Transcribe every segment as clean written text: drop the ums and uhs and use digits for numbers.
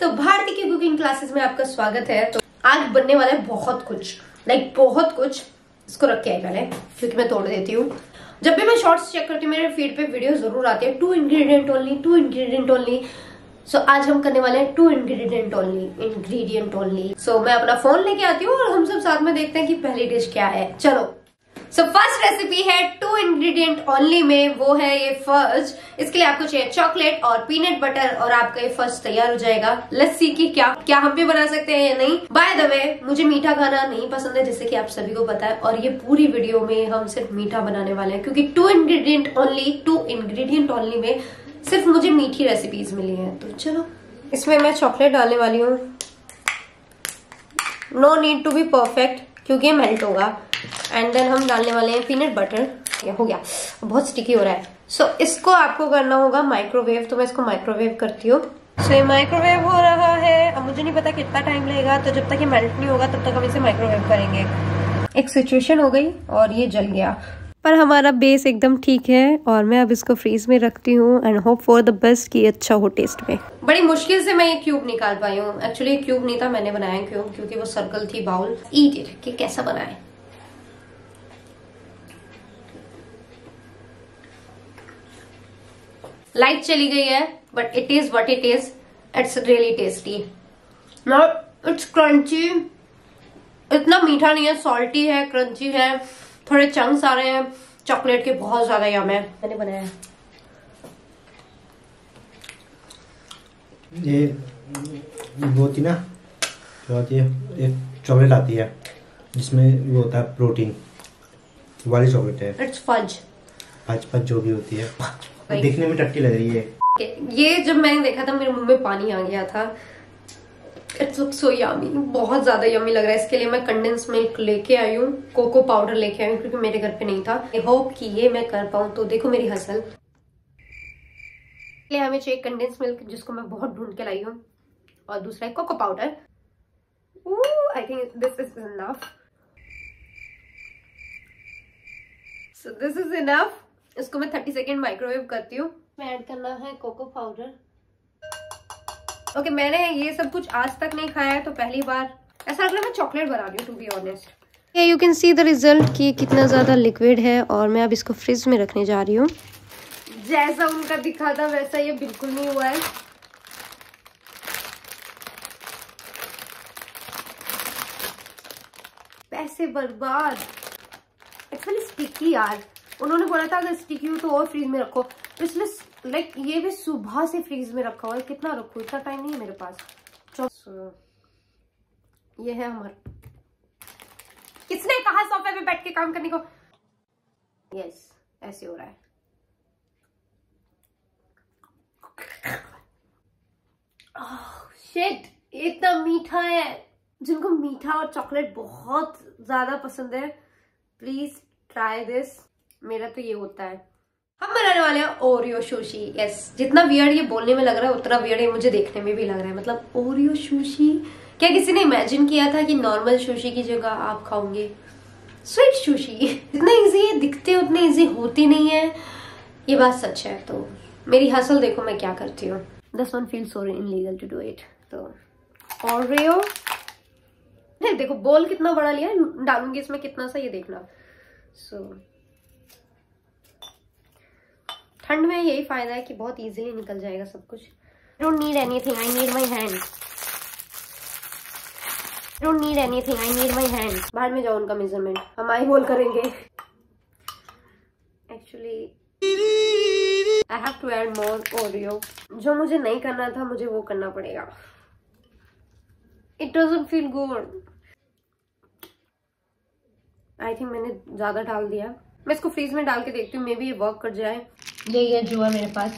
तो भारती की cooking classes में आपका स्वागत है। तो आज बनने वाला है बहुत कुछ, बहुत कुछ। इसको रख के आए पहले क्योंकि मैं तोड़ देती हूँ। जब भी मैं शॉर्ट्स चेक करती हूँ मेरे फीड पे वीडियो जरूर आती है 2 इंग्रेडिएंट ओनली। सो आज हम करने वाले हैं 2 इंग्रेडिएंट ओनली। सो मैं अपना फोन लेके आती हूँ और हम सब साथ में देखते हैं कि पहली डिश क्या है। चलो, सो फर्स्ट रेसिपी है 2 इंग्रेडिएंट ओनली में, वो है ये फज। इसके लिए आपको चाहिए चॉकलेट और पीनट बटर और आपका ये फज तैयार हो जाएगा। लेट्स सी कि क्या हम भी बना सकते हैं या नहीं। बाय द वे, मुझे मीठा खाना नहीं पसंद है, जैसे कि आप सभी को पता है, और ये पूरी वीडियो में हम सिर्फ मीठा बनाने वाले हैं क्योंकि 2 इंग्रेडिएंट ओनली में सिर्फ मुझे मीठी रेसिपीज मिली है। तो चलो, इसमें मैं चॉकलेट डालने वाली हूँ। No need to be perfect क्योंकि ये मेल्ट होगा। एंड देन हम डालने वाले हैं पीनट बटर। ये हो गया, बहुत स्टिकी हो रहा है। सो इसको आपको करना होगा माइक्रोवेव, तो मैं इसको माइक्रोवेव करती हूँ। सो ये माइक्रोवेव हो रहा है। अब मुझे नहीं पता कितना टाइम लगेगा, तो जब तक ये मेल्ट नहीं होगा तब तक हम इसे माइक्रोवेव करेंगे। एक सिचुएशन हो गई और ये जल गया, पर हमारा बेस एकदम ठीक है और मैं अब इसको फ्रीज में रखती हूँ and hope for the best कि अच्छा हो टेस्ट में। बड़ी मुश्किल से मैं ये क्यूब निकाल पाई हूँ। एक्चुअली क्यूब नहीं था, मैंने बनाया क्यूब क्योंकि वो सर्कल थी बाउल। ईट इट कि कैसा बना है। लाइट चली गई है but it is what it is. It's really tasty. Now it's crunchy. इतना मीठा नहीं है, सॉल्टी है, क्रंची है, थोड़े चंक्स आ रहे हैं चॉकलेट के, बहुत ज्यादा यम है। मैंने बनाया है ये वो थी ना, जो आती है एक चॉकलेट आती है जिसमें वो होता है प्रोटीन वाली चॉकलेट है। It's fudge. फज जो भी होती है, देखने में टट्टी लग रही है। ये जब मैंने देखा था मेरे मुंह में पानी आ गया था। इट्स लुक सो यमी, बहुत ज्यादा यमी लग रहा है। इसके लिए मैं कंडेंस मिल्क लेके आई हूँ, कोको पाउडर लेके आई हूँ क्योंकि मेरे घर पे नहीं था। आई होप कि ये मैं कर पाऊँ। तो देखो मेरी हसल। हमें चाहिए कंडेंस मिल्क जिसको मैं बहुत ढूंढ के लाई हूँ, और दूसरा है cocoa powder. I think this is enough. So this is enough. इसको मैं 30 सेकेंड माइक्रोवेव करती हूँ। मैं ऐड करना है कोको पाउडर। ओके, मैंने ये सब कुछ आज तक नहीं खाया है, तो पहली बार ऐसा लग रहा है मैं चॉकलेट बना रही हूँ, to be honest. You can see the result कि कितना ज्यादा लिक्विड है, और मैं अब इसको फ्रिज में रखने जा रही हूँ। जैसा उनका दिखा था वैसा ये बिल्कुल नहीं हुआ है। पैसे बर्बाद। एक्चुअली स्टिकी यार, उन्होंने बोला था अगर स्टिकी हो तो और फ्रीज में रखो, तो इसलिए ये भी सुबह से फ्रीज में रखा हुआ है। कितना रखो, इतना टाइम नहीं है मेरे पास। ये है हमारा। किसने कहा सोफे पे बैठ के काम करने को? यस, ऐसे हो रहा है। शिट, इतना मीठा है। जिनको मीठा और चॉकलेट बहुत ज्यादा पसंद है, प्लीज ट्राई दिस। मेरा तो ये होता है। हम बनाने वाले हैं ओरियो सुशी। यस, जितना वियर्ड ये बोलने में लग रहा है उतना वियर्ड ये मुझे देखने में भी लग रहा है। मतलब ओरियो सुशी, क्या किसी ने इमेजिन किया था कि नॉर्मल सुशी की जगह आप खाओगे स्वीट सुशी? इतना इजी है दिखते, उतनी इजी होती नहीं है, ये बात सच है। तो मेरी हसल देखो मैं क्या करती हूँ। This one feel so illegal to do it. तो ओरियो देखो, बोल कितना बड़ा लिया, डालूंगी इसमें कितना सा, ये देखना। सो ठंड में यही फायदा है कि बहुत इजीली निकल जाएगा सब कुछ। Don't need anything, I need my hand. Don't need anything, I need my hand. बाहर में जाओ उनका मेजरमेंट, हम आई बोल करेंगे। Actually I have to add more Oreo. जो मुझे नहीं करना था मुझे वो करना पड़ेगा। It doesn't feel good. I think मैंने ज्यादा डाल दिया। मैं इसको फ्रीज में डाल के देखती हूँ, मे बी ये वर्क कर जाए। ये जो है मेरे पास,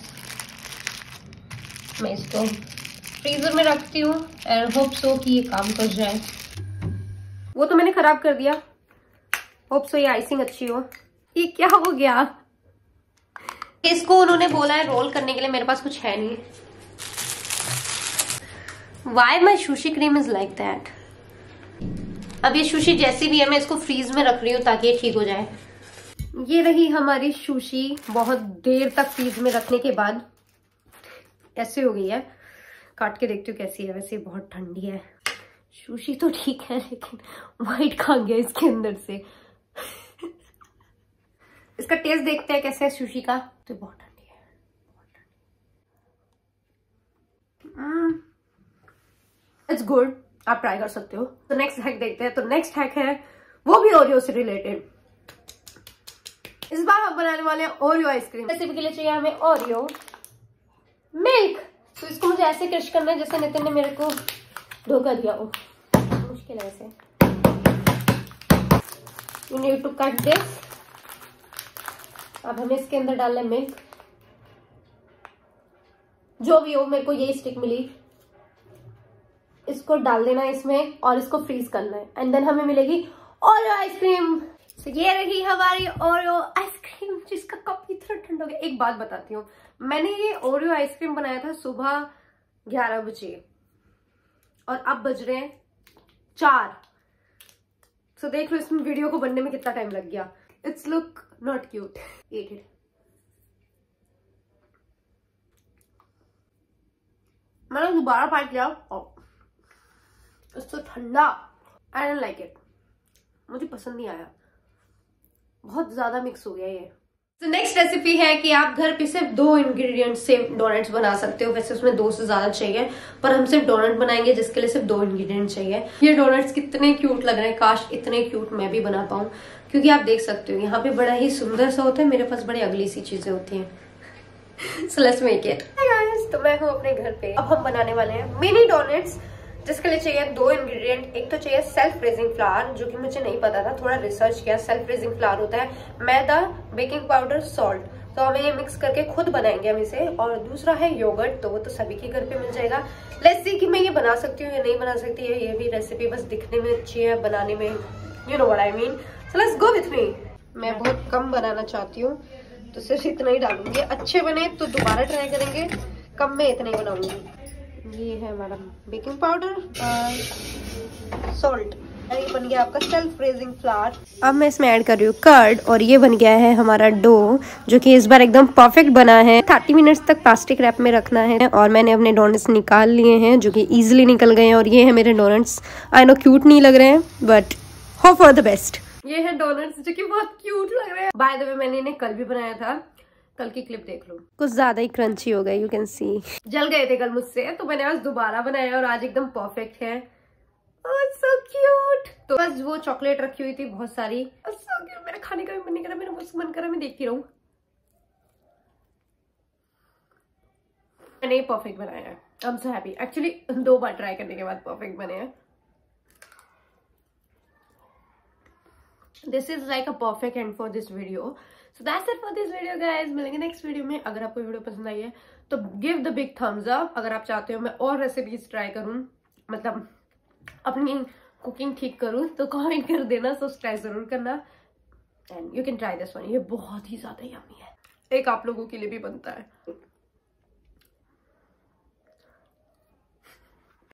मैं इसको फ्रीजर में रखती हूँ एंड होप सो कि ये काम कर जाए। वो तो मैंने खराब कर दिया। होप सो ये आइसिंग अच्छी हो। ये क्या हो गया? इसको उन्होंने बोला है रोल करने के लिए, मेरे पास कुछ है नहीं। Why my sushi cream is like that? अब ये सुशी जैसी भी है मैं इसको फ्रीज में रख रही हूँ ताकि ये ठीक हो जाए। ये रही हमारी सुशी बहुत देर तक फ्रीज में रखने के बाद ऐसे हो गई है। काट के देखती हूँ कैसी है। वैसे बहुत ठंडी है। सुशी तो ठीक है लेकिन व्हाइट खा गया इसके अंदर से। इसका टेस्ट देखते हैं कैसे है सुशी का। तो बहुत ठंडी है, इट्स गुड, आप ट्राई कर सकते हो। तो नेक्स्ट हैक देखते हैं। तो नेक्स्ट हैक है वो भी ओरियो से रिलेटेड। इस बार हम बनाने वाले हैं ओरियो आइसक्रीम। रेसिपी के लिए चाहिए हमें ओरियो मिल्क। तो इसको मुझे ऐसे क्रश करना है जैसे नितिन ने मेरे को धोखा दिया हो। मुश्किल है ऐसे। You need to cut this. अब हमें इसके अंदर डालना है मिल्क, जो भी हो। मेरे को यही स्टिक मिली। इसको डाल देना है इसमें और इसको फ्रीज करना है एंड देन हमें मिलेगी ओरियो आइसक्रीम। तो ये रही हमारी ओरियो आइसक्रीम जिसका कप इतना ठंडा हो गया। एक बात बताती हूँ, मैंने ये ओरियो आइसक्रीम बनाया था सुबह 11 बजे और अब बज रहे हैं 4। तो देख लो इसमें वीडियो को बनने में कितना टाइम लग गया। It's look not cute. मैंने दोबारा पार्ट किया। इट्स तो ठंडा। I don't like it. मुझे पसंद नहीं आया, बहुत ज्यादा मिक्स हो गया ये। तो नेक्स्ट रेसिपी है कि आप घर पे सिर्फ 2 इंग्रेडिएंट से डोनट्स बना सकते हो। वैसे उसमें 2 से ज्यादा चाहिए, पर हम सिर्फ डोनट बनाएंगे जिसके लिए सिर्फ 2 इंग्रेडिएंट चाहिए। ये डोनट्स कितने क्यूट लग रहे हैं। काश इतने क्यूट मैं भी बना पाऊं, क्योंकि आप देख सकते हो यहाँ पे बड़ा ही सुंदर सा होता है, मेरे पास बड़ी अगली सी चीजें होती हैं। So let's make it. तो मैं हूँ अपने घर पे। अब हम बनाने वाले हैं मिनी डोनट्स, जिसके लिए चाहिए 2 इंग्रेडिएंट। एक तो चाहिए सेल्फ रेजिंग फ्लावर, जो कि मुझे नहीं पता था, थोड़ा रिसर्च किया। सेल्फ रेजिंग फ्लावर होता है मैदा, बेकिंग पाउडर, सॉल्ट। तो हमें ये मिक्स करके खुद बनाएंगे हम इसे। और दूसरा है योगर्ट, तो वो तो सभी के घर पे मिल जाएगा। लेट्स सी कि मैं ये बना सकती हूँ या नहीं बना सकती है। ये भी रेसिपी बस दिखने में अच्छी है, बनाने में you know what I mean. So let's go with me. मैं बहुत कम बनाना चाहती हूँ तो सिर्फ इतना ही डालूंगी। अच्छे बने तो दोबारा ट्राई करेंगे, कम में इतना ही बनाऊंगी। ये है मैडम बेकिंग पाउडर और सॉल्ट। ये बन गया आपका सेल्फ रेजिंग फ्लावर। अब मैं इसमें ऐड कर रही हूँ कर्ड और ये बन गया है हमारा डो, जो कि इस बार एकदम परफेक्ट बना है। 30 मिनट्स तक प्लास्टिक रैप में रखना है। और मैंने अपने डोनट्स निकाल लिए हैं जो कि इजीली निकल गए हैं। और ये है मेरे डोनट्स। आई नो क्यूट नहीं लग रहे हैं but hope for the best. ये है डोनट्स जो कि बहुत क्यूट लग रहे हैं। बाय द वे मैंने इन्हें कल भी बनाया था, कल की क्लिप देख लो। कुछ ज्यादा ही क्रंची हो गए, यू कैन सी। जल गए थे कल मुझसे, तो मैंने आज दोबारा बनाया और आज एकदम परफेक्ट है। So cute. तो बस वो चॉकलेट रखी हुई थी बहुत सारी। So cute. मेरा खाने का भी मन नहीं करा, मेरा बस मन करा मैं देखती रहूं। मैंने परफेक्ट बनाया है। I am so happy. Actually 2 बार ट्राई करने के बाद परफेक्ट बने हैं। This is like a perfect end for this video. So that's it for this video guys. मिलेंगे नेक्स्ट वीडियो में। अगर आपको वीडियो पसंद आई है तो give the big thumbs up। अगर आप चाहते हो मैं और रेसिपीज ट्राई करूं, मतलब अपनी कुकिंग ठीक करूं, तो कमेंट कर देना। सो ट्राई जरूर करना and you can try this one. ये बहुत ही ज्यादा यम्मी है। एक आप लोगों के लिए भी बनता है।